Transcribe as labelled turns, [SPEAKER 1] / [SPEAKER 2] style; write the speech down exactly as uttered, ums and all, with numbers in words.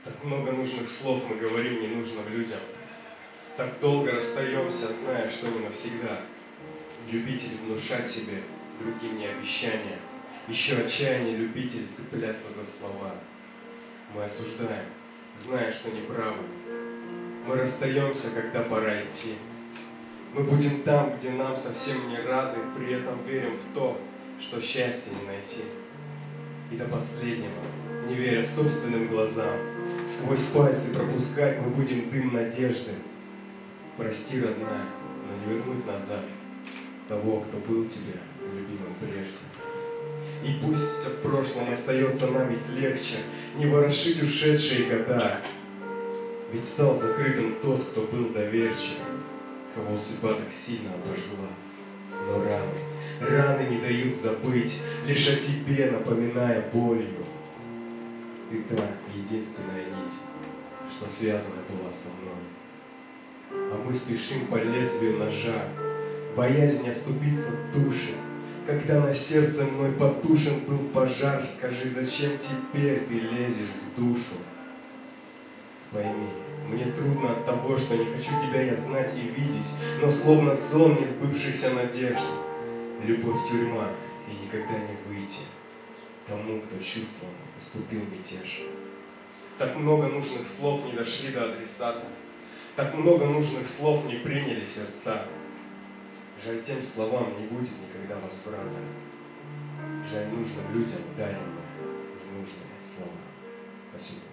[SPEAKER 1] Так много нужных слов мы говорим ненужным людям. Так долго расстаемся, зная, что не навсегда. Любители внушать себе другим не обещания. Еще отчаяние любителей цепляться за слова. Мы осуждаем, зная, что неправы. Мы расстаемся, когда пора идти. Мы будем там, где нам совсем не рады, при этом верим в то, что счастья не найти. И до последнего, не веря собственным глазам, сквозь пальцы пропускать мы будем дым надежды. Прости, родная, но не вернуть назад того, кто был тебе любимым прежде. И пусть все в прошлом остается нам ведь легче не ворошить ушедшие года. Ведь стал закрытым тот, кто был доверчив, кого судьба так сильно обожгла. Но раны, раны не дают забыть, лишь о тебе напоминая болью. Ты та единственная нить, что связана была со мной. А мы спешим по лезвию ножа, боязнь оступиться в душе. Когда на сердце мной потушен был пожар, скажи, зачем теперь ты лезешь в душу? Пойми, мне трудно от того, что не хочу тебя я знать и видеть, но словно сон несбывшихся надежд. Любовь тюрьма, и никогда не выйти тому, кто чувством уступил мятеж. Так много нужных слов не дошли до адресата, так много нужных слов не приняли сердца. Жаль, тем словам не будет никогда возврата. Жаль, нужным людям дарим ненужные слова. Спасибо.